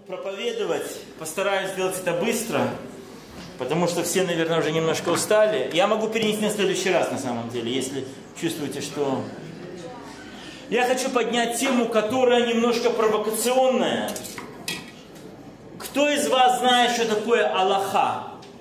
проповедовать. Постараюсь сделать это быстро, потому что все, наверное, уже немножко устали. Я могу перенести на следующий раз, на самом деле, если чувствуете, что... Я хочу поднять тему, которая немножко провокационная. Кто из вас знает, что такое Аллаха?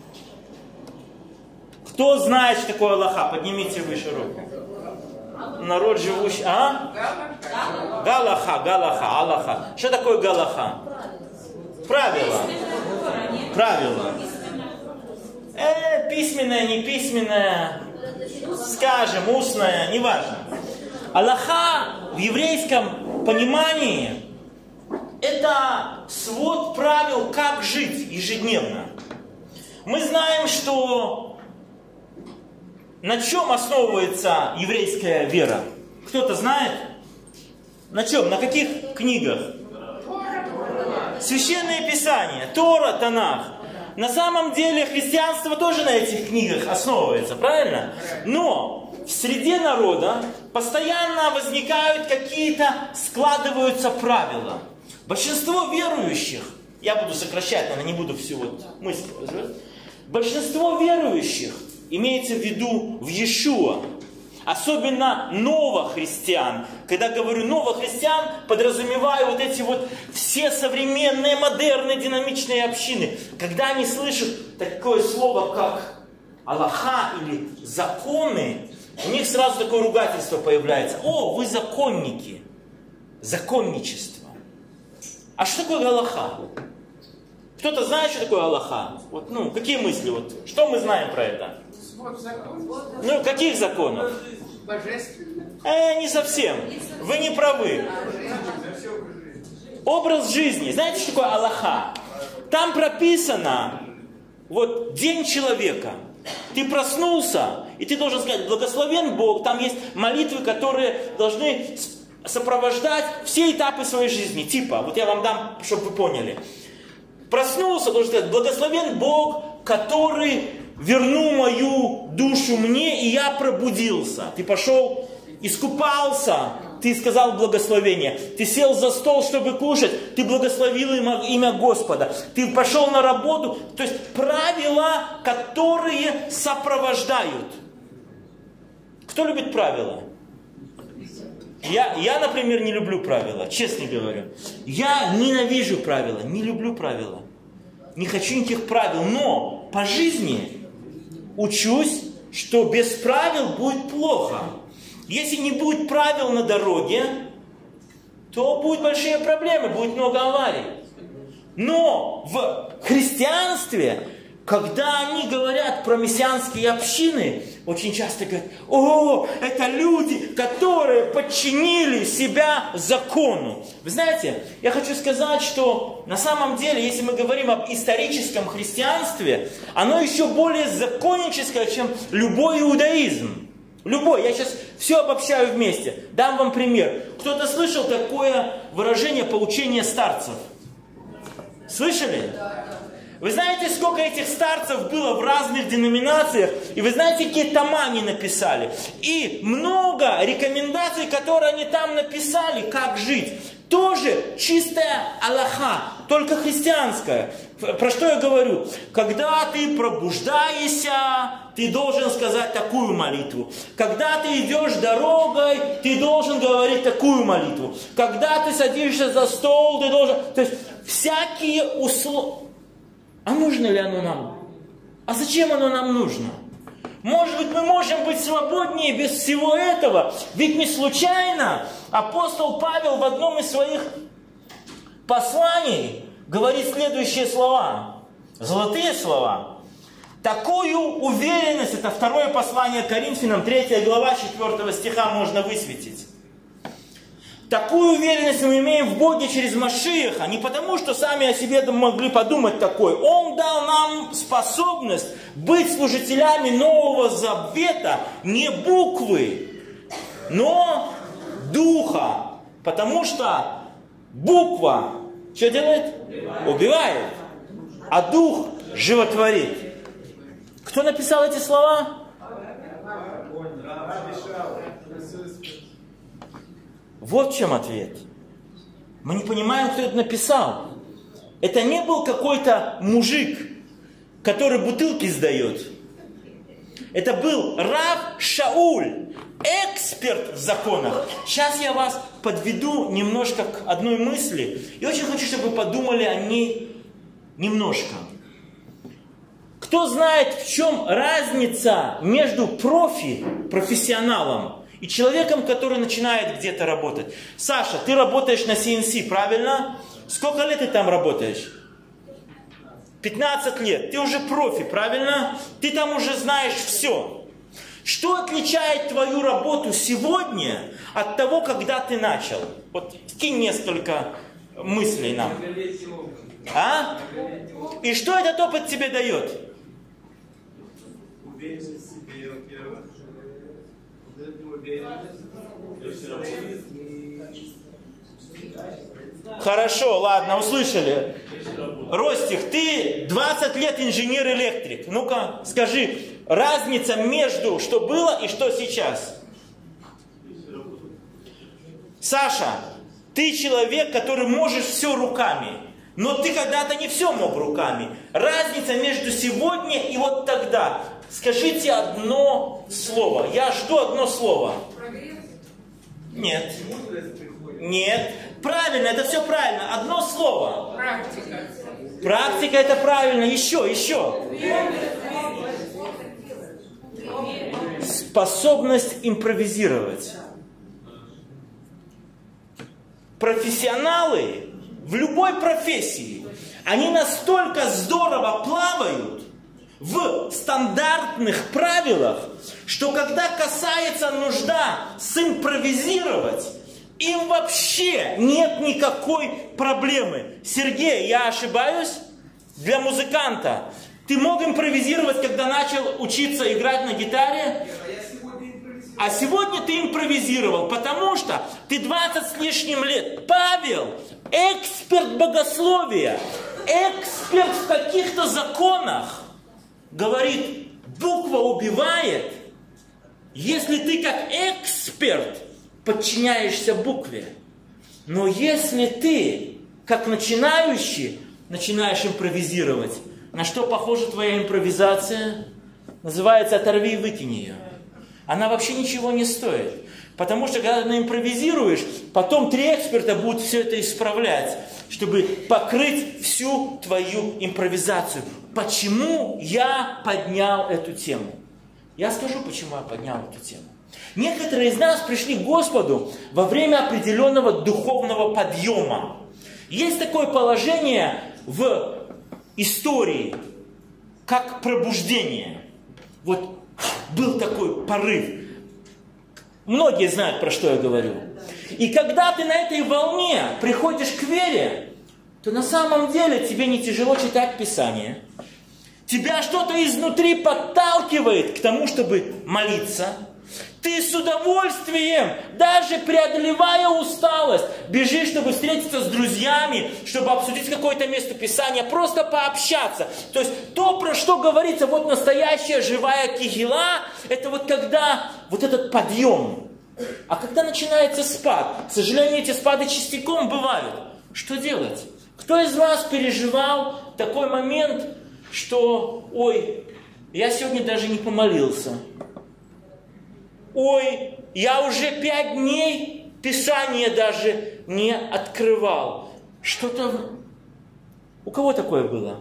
Кто знает, что такое Аллаха? Поднимите выше руку. Народ живущий... Галаха, Галаха, Аллаха. Что такое Галаха? Правило. Правило. Письменное, не письменное, скажем, устное, неважно. Аллаха в еврейском понимании это свод правил, как жить ежедневно. Мы знаем, что на чем основывается еврейская вера? Кто-то знает? На чем? На каких книгах? Священное Писание, Тора, Танах. На самом деле христианство тоже на этих книгах основывается, правильно? Но в среде народа постоянно возникают какие-то, складываются правила. Большинство верующих, я буду сокращать, наверное, не буду всю вот мысль развивать. Большинство верующих, имеется в виду в Иешуа, особенно новохристиан. Когда говорю новохристиан, подразумеваю вот эти вот все современные, модерные, динамичные общины. Когда они слышат такое слово, как Аллаха или законы, у них сразу такое ругательство появляется. О, вы законники. Законничество. А что такое Аллаха? Кто-то знает, что такое Аллаха? Вот, какие мысли? Вот, что мы знаем про это? Каких законов? Божественных. Не совсем. Вы не правы. Образ жизни. Знаете, что такое Аллаха? Там прописано вот день человека. Ты проснулся, и ты должен сказать, благословен Бог. Там есть молитвы, которые должны сопровождать все этапы своей жизни. Типа, вот я вам дам, чтобы вы поняли. Проснулся, должен сказать, благословен Бог, который вернул мою душу мне, и я пробудился. Ты пошел, искупался, ты сказал благословение. Ты сел за стол, чтобы кушать, ты благословил имя Господа. Ты пошел на работу. То есть правила, которые сопровождают. Кто любит правила? Я, например, не люблю правила, честно говорю. Я ненавижу правила, не люблю правила. Не хочу никаких правил, но по жизни учусь, что без правил будет плохо. Если не будет правил на дороге, то будут большие проблемы, будет много аварий. Но в христианстве, когда они говорят про мессианские общины, очень часто говорят, о, это люди, которые подчинили себя закону. Вы знаете, я хочу сказать, что на самом деле, если мы говорим об историческом христианстве, оно еще более законническое, чем любой иудаизм. Любой. Я сейчас все обобщаю вместе. Дам вам пример. Кто-то слышал такое выражение «поучение старцев»? Слышали? Вы знаете, сколько этих старцев было в разных деноминациях? И вы знаете, какие тома они написали? И много рекомендаций, которые они там написали, как жить. Тоже чистая Аллаха, только христианская. Про что я говорю? Когда ты пробуждаешься, ты должен сказать такую молитву. Когда ты идешь дорогой, ты должен говорить такую молитву. Когда ты садишься за стол, ты должен... То есть всякие условия. А нужно ли оно нам? А зачем оно нам нужно? Может быть, мы можем быть свободнее без всего этого. Ведь не случайно апостол Павел в одном из своих посланий говорит следующие слова. Золотые слова. Такую уверенность, это второе послание Коринфянам, 3 глава, 4 стиха можно высветить. Такую уверенность мы имеем в Боге через Машиаха, не потому, что сами о себе могли подумать такое. Он дал нам способность быть служителями Нового Завета не буквы, но духа. Потому что буква что делает? Убивает. А дух животворит. Кто написал эти слова? Вот в чем ответ. Мы не понимаем, кто это написал. Это не был какой-то мужик, который бутылки сдает. Это был Рав Шауль, эксперт в законах. Сейчас я вас подведу немножко к одной мысли. И очень хочу, чтобы вы подумали о ней немножко. Кто знает, в чем разница между профессионалом и человеком, который начинает где-то работать? Саша, ты работаешь на CNC, правильно? Сколько лет ты там работаешь? 15 лет. Ты уже профи, правильно? Ты там уже знаешь все. Что отличает твою работу сегодня от того, когда ты начал? Вот кинь несколько мыслей нам. А? И что этот опыт тебе дает? Уверенность в себе, во-первых. Хорошо, ладно, услышали. Ростик, ты 20 лет инженер-электрик. Ну-ка, скажи, разница между что было и что сейчас? Саша, ты человек, который можешь все руками. Но ты когда-то не все мог руками. Разница между сегодня и вот тогда. Скажите одно слово. Я жду одно слово. Прогресс? Нет. Нет. Правильно, это все правильно. Одно слово. Практика. Практика это правильно. Еще. Способность импровизировать. Профессионалы в любой профессии, они настолько здорово плавают в стандартных правилах, что когда касается нужда симпровизировать, им вообще нет никакой проблемы. Сергей, я ошибаюсь? Для музыканта. Ты мог импровизировать, когда начал учиться играть на гитаре? А сегодня ты импровизировал, потому что ты 20 с лишним лет. Павел, эксперт богословия, эксперт в каких-то законах, говорит, буква убивает, если ты как эксперт подчиняешься букве. Но если ты, как начинающий, начинаешь импровизировать, на что похожа твоя импровизация? Называется «оторви и выкинь ее». Она вообще ничего не стоит. Потому что, когда ты импровизируешь, потом 3 эксперта будут все это исправлять, чтобы покрыть всю твою импровизацию. Почему я поднял эту тему? Я скажу, почему я поднял эту тему. Некоторые из нас пришли к Господу во время определенного духовного подъема. Есть такое положение в истории, как пробуждение. Вот был такой порыв. Многие знают, про что я говорю. И когда ты на этой волне приходишь к вере, то на самом деле тебе не тяжело читать Писание. Тебя что-то изнутри подталкивает к тому, чтобы молиться. Ты с удовольствием, даже преодолевая усталость, бежишь, чтобы встретиться с друзьями, чтобы обсудить какое-то место Писания, просто пообщаться. То есть то, про что говорится, вот настоящая живая кигила, это вот когда вот этот подъем. А когда начинается спад, к сожалению, эти спады частиком бывают. Что делать? Кто из вас переживал такой момент, что, ой, я сегодня даже не помолился. Ой, я уже 5 дней Писание даже не открывал. Что-то... У кого такое было?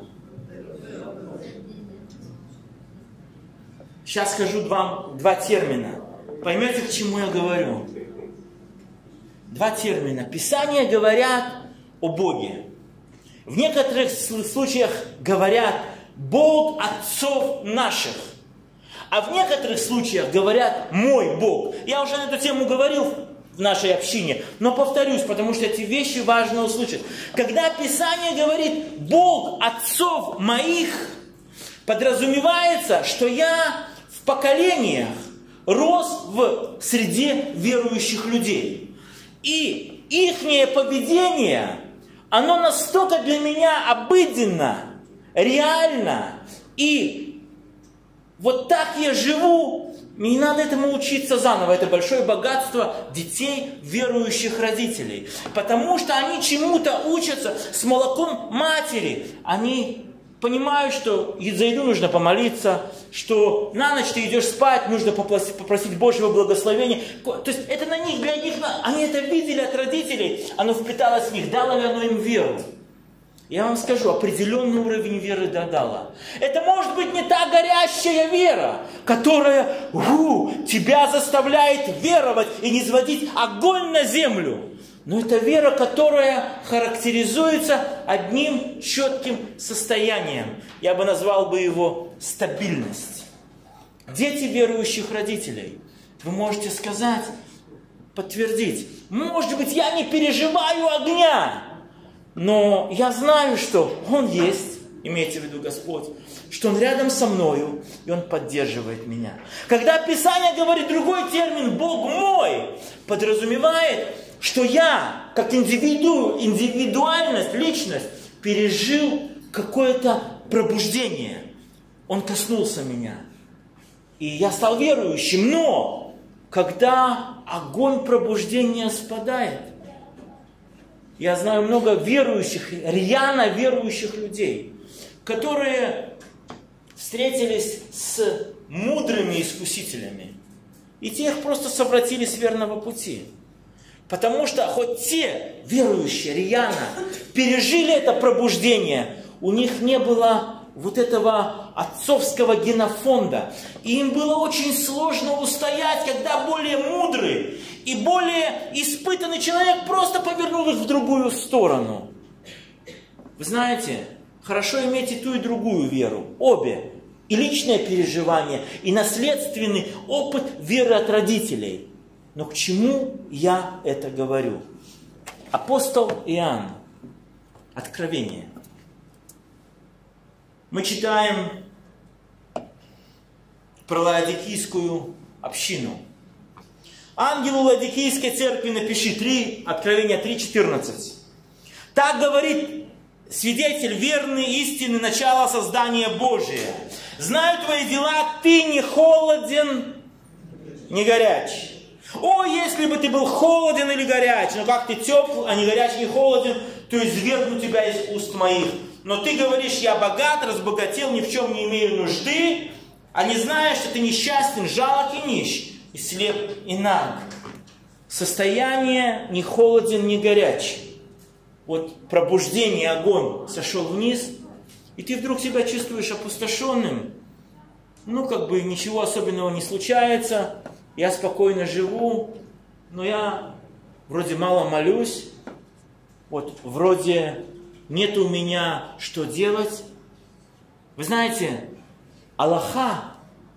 Сейчас скажу вам 2 термина. Поймете, к чему я говорю. 2 термина. Писания говорят о Боге. В некоторых случаях говорят Бог отцов наших. А в некоторых случаях говорят «мой Бог». Я уже на эту тему говорил в нашей общине, но повторюсь, потому что эти вещи важно услышать. Когда Писание говорит «Бог отцов моих», подразумевается, что я в поколениях рос в среде верующих людей. И ихнее поведение, оно настолько для меня обыденно, реально и вот так я живу, Не надо этому учиться заново. Это большое богатство детей верующих родителей. Потому что они чему-то учатся с молоком матери. Они понимают, что за еду нужно помолиться, что на ночь ты идешь спать, нужно попросить Божьего благословения. То есть это на них, для них, они это видели от родителей, оно впиталось в них, дало ли оно им веру? Я вам скажу, определенный уровень веры дало. Это может быть не та горящая вера, которая тебя заставляет веровать и низводить огонь на землю. Но это вера, которая характеризуется одним четким состоянием. Я бы назвал бы его стабильность. Дети верующих родителей, вы можете сказать, подтвердить, может быть, я не переживаю огня, но я знаю, что Он есть, имейте в виду Господь, что Он рядом со мною, и Он поддерживает меня. Когда Писание говорит другой термин «Бог мой», подразумевает, что я, как индивидуальность, личность, пережил какое-то пробуждение. Он коснулся меня. И я стал верующим. Но, когда огонь пробуждения спадает, я знаю много верующих, рьяно верующих людей, которые встретились с мудрыми искусителями. И те их просто совратили с верного пути. Потому что хоть те верующие рьяно пережили это пробуждение, у них не было вот этого отцовского генофонда. И им было очень сложно устоять, когда более мудрый и более испытанный человек просто повернул их в другую сторону. Вы знаете, хорошо иметь и ту, и другую веру. Обе. И личное переживание, и наследственный опыт веры от родителей. Но к чему я это говорю? Апостол Иоанн. Откровение. Мы читаем про Лаодикийскую общину. Ангелу Лаодикийской церкви напиши, Откровение 3:14. Так говорит свидетель верный, истинный, начало создания Божия. Знаю твои дела, ты не холоден, не горяч. О, если бы ты был холоден или горяч, но как ты тепл, а не горяч, не холоден, то извергну тебя из уст моих. Но ты говоришь, я богат, разбогател, ни в чем не имею нужды, а не знаешь, что ты несчастен, жалок и нищ, и слеп, и наг. Состояние не холоден, не горяч. Вот пробуждение, огонь сошел вниз, и ты вдруг себя чувствуешь опустошенным. Ну, как бы ничего особенного не случается, я спокойно живу, но я вроде мало молюсь, вот вроде нет у меня что делать. Вы знаете, Аллаха,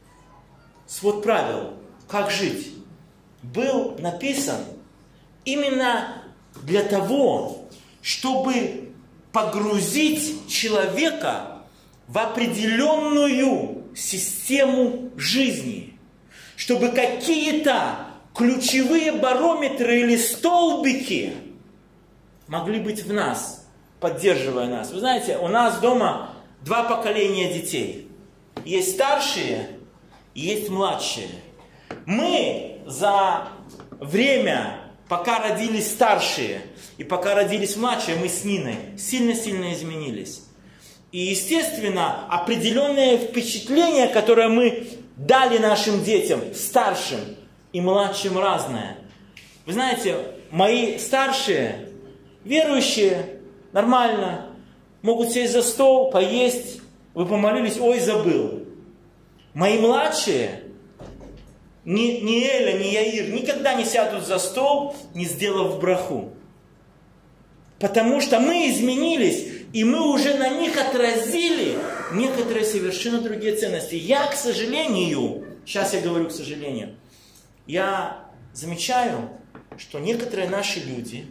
свод правил, как жить, был написан именно для того, чтобы погрузить человека в определенную систему жизни, чтобы какие-то ключевые барометры или столбики могли быть в нас, поддерживая нас. Вы знаете, у нас дома 2 поколения детей. Есть старшие и есть младшие. Мы за время, пока родились старшие и пока родились младшие, мы с Ниной сильно-сильно изменились. И, естественно, определенное впечатление, которое мы дали нашим детям, старшим и младшим, разное. Вы знаете, мои старшие, верующие, нормально, могут сесть за стол, поесть, вы помолились, ой, забыл. Мои младшие, ни Эля, ни Яир, никогда не сядут за стол, не сделав браху. Потому что мы изменились, и мы уже на них отразили некоторые совершенно другие ценности. Я, к сожалению, сейчас я говорю к сожалению, я замечаю, что некоторые наши люди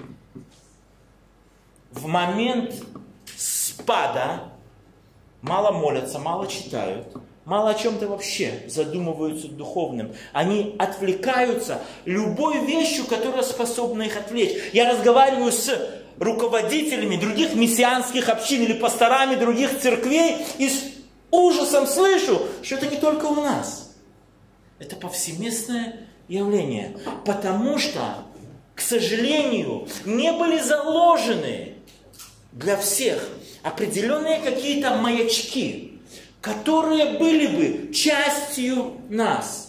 в момент спада мало молятся, мало читают, мало о чем-то вообще задумываются духовным. Они отвлекаются любой вещью, которая способна их отвлечь. Я разговариваю с руководителями других мессианских общин или пасторами других церквей и с ужасом слышу, что это не только у нас. Это повсеместное явление. Потому что, к сожалению, не были заложены для всех определенные какие-то маячки, которые были бы частью нас.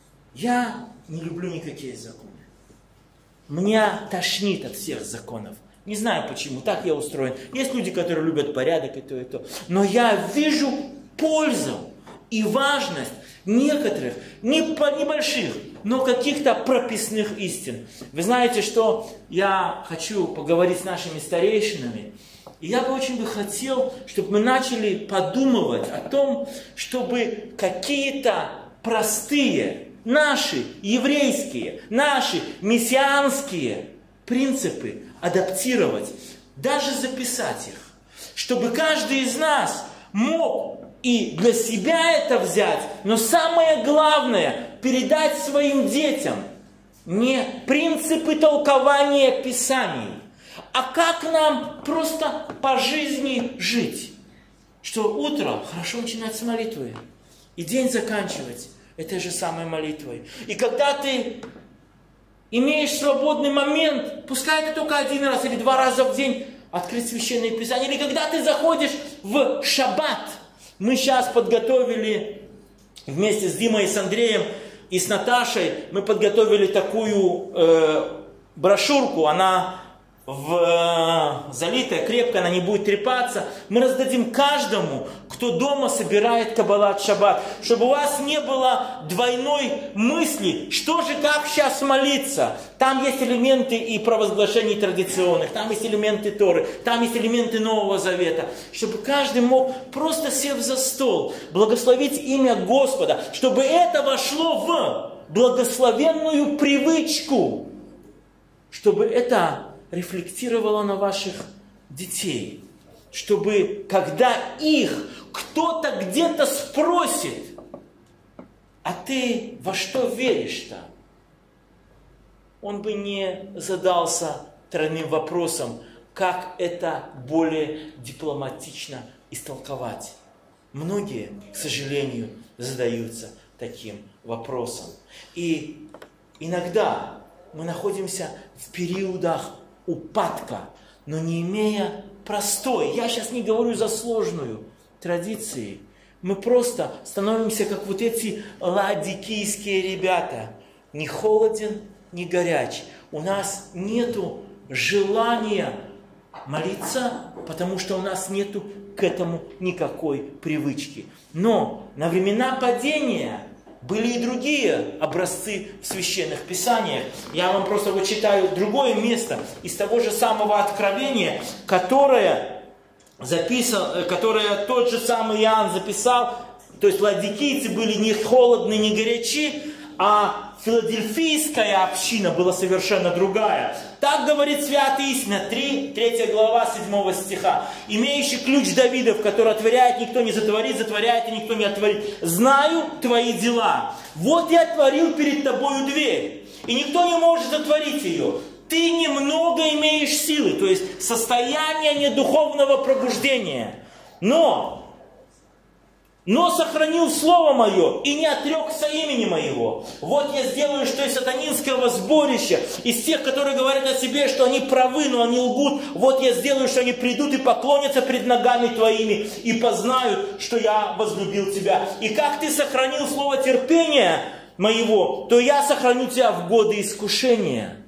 Я не люблю никакие законы. Меня тошнит от всех законов. Не знаю почему, так я устроен. Есть люди, которые любят порядок и то, и то. Но я вижу пользу и важность некоторых, небольших, но каких-то прописных истин. Вы знаете, что я хочу поговорить с нашими старейшинами. И я бы очень хотел, чтобы мы начали подумывать о том, чтобы какие-то простые, наши еврейские, наши мессианские принципы адаптировать, даже записать их, чтобы каждый из нас мог и для себя это взять, но самое главное, передать своим детям не принципы толкования Писаний, а как нам просто по жизни жить. Что утро хорошо начинать с молитвы, и день заканчивать этой же самой молитвой. И когда ты имеешь свободный момент, пускай это только 1 раз или 2 раза в день, открыть Священное Писание. Или когда ты заходишь в шаббат. Мы сейчас подготовили вместе с Димой и с Андреем и с Наташей, мы подготовили такую брошюрку, она залитая, крепко, она не будет трепаться. Мы раздадим каждому, кто дома собирает каббалат шаббат, чтобы у вас не было двойной мысли, что же, как сейчас молиться. Там есть элементы и провозглашений традиционных, там есть элементы Торы, там есть элементы Нового Завета. Чтобы каждый мог, просто сев за стол, благословить имя Господа, чтобы это вошло в благословенную привычку, чтобы это рефлектировало на ваших детей, чтобы когда их кто-то где-то спросит, а ты во что веришь-то? Он бы не задался тройным вопросом, как это более дипломатично истолковать. Многие, к сожалению, задаются таким вопросом. И иногда мы находимся в периодах упадка, но не имея простой, я сейчас не говорю за сложную, традиции. Мы просто становимся как вот эти ладикийские ребята. Не холоден, не горяч. У нас нету желания молиться, потому что у нас нету к этому никакой привычки. Но на времена падения были и другие образцы в священных писаниях. Я вам просто вот читаю другое место из того же самого Откровения, которое тот же самый Иоанн записал. То есть ладикийцы были не холодны, не горячи, а филадельфийская община была совершенно другая. Так говорит святая истина, 3 глава 7 стиха. Имеющий ключ Давидов, который отворяет, никто не затворит, затворяет, и никто не отворит. Знаю твои дела. Вот я отворил перед тобою дверь, и никто не может затворить ее. Ты немного имеешь силы, то есть состояние недуховного пробуждения. Но сохранил слово мое и не отрекся имени моего. Вот я сделаю, что из сатанинского сборища, из тех, которые говорят о себе, что они правы, но они лгут, вот я сделаю, что они придут и поклонятся пред ногами твоими, и познают, что я возлюбил тебя. И как ты сохранил слово терпения моего, то я сохраню тебя в годы искушения.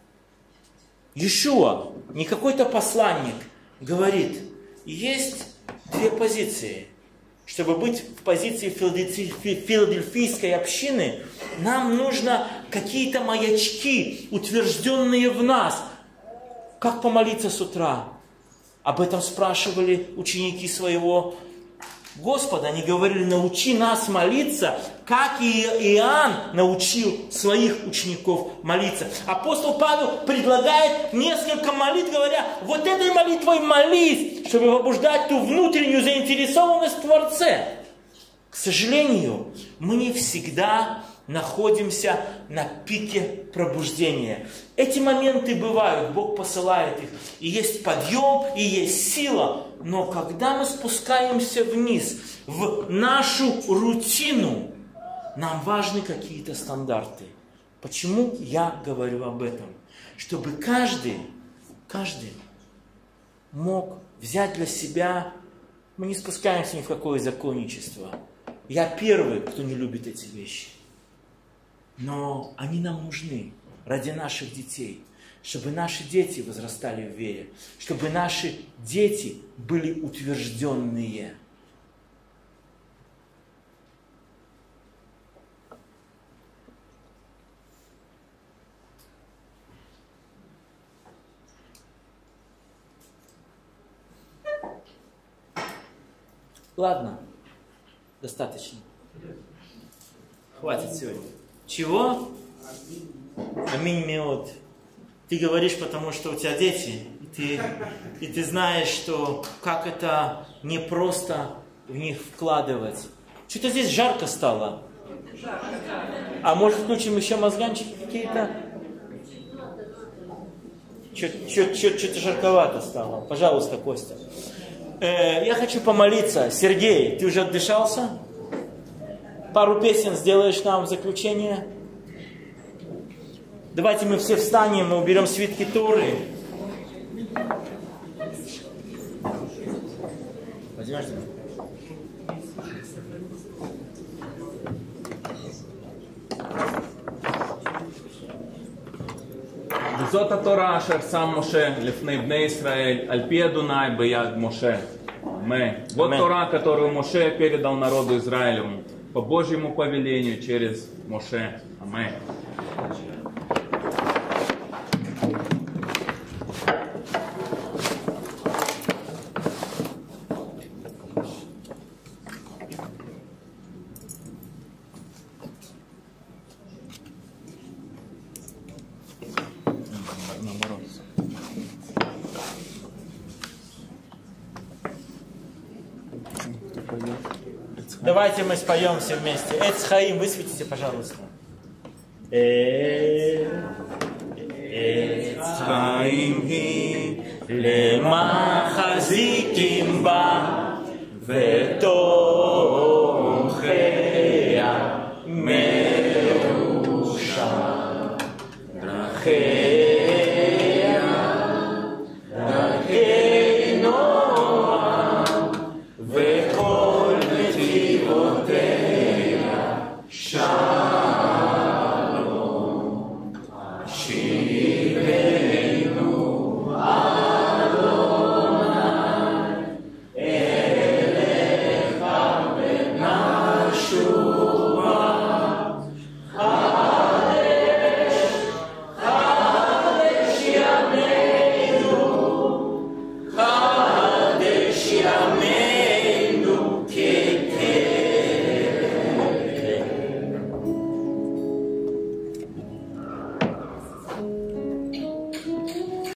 Иешуа, не какой-то посланник, говорит, есть 2 позиции. Чтобы быть в позиции филадельфийской общины, нам нужно какие-то маячки, утвержденные в нас. Как помолиться с утра? Об этом спрашивали ученики своего Господа. Они говорили, научи нас молиться, как и Иоанн научил своих учеников молиться. Апостол Павел предлагает несколько молитв, говоря, вот этой молитвой молись, чтобы побуждать ту внутреннюю заинтересованность в Творце. К сожалению, мы не всегда находимся на пике пробуждения. Эти моменты бывают, Бог посылает их. И есть подъем, и есть сила. Но когда мы спускаемся вниз, в нашу рутину, Нам важны какие-то стандарты. Почему я говорю об этом? Чтобы каждый мог взять для себя, мы не спускаемся ни в какое законничество. Я первый, кто не любит эти вещи. Но они нам нужны ради наших детей. Чтобы наши дети возрастали в вере. Чтобы наши дети были утвержденные. Ладно, достаточно. Хватит сегодня. Чего? Аминь меот. Ты говоришь, потому что у тебя дети, и ты знаешь, что как это не просто в них вкладывать. Что-то здесь жарко стало. А может включим еще мозганчики какие-то? Что-то жарковато стало. Пожалуйста, Костя. Я хочу помолиться. Сергей, ты уже отдышался? Пару песен сделаешь нам в заключение? Давайте мы все встанем, мы уберем свитки Торы. Возьмешь? וזאת התורה אשר שם משה לפני בני ישראל, על пи Адонай ביד Моше. Аминь. Вот Тора, которую Моше передал народу Израилеву по Божьему повелению через Моше. Аминь. Давайте мы споем все вместе. Эц Хаим, высветите, пожалуйста. Эц Хаим хи лема хазиким ба вето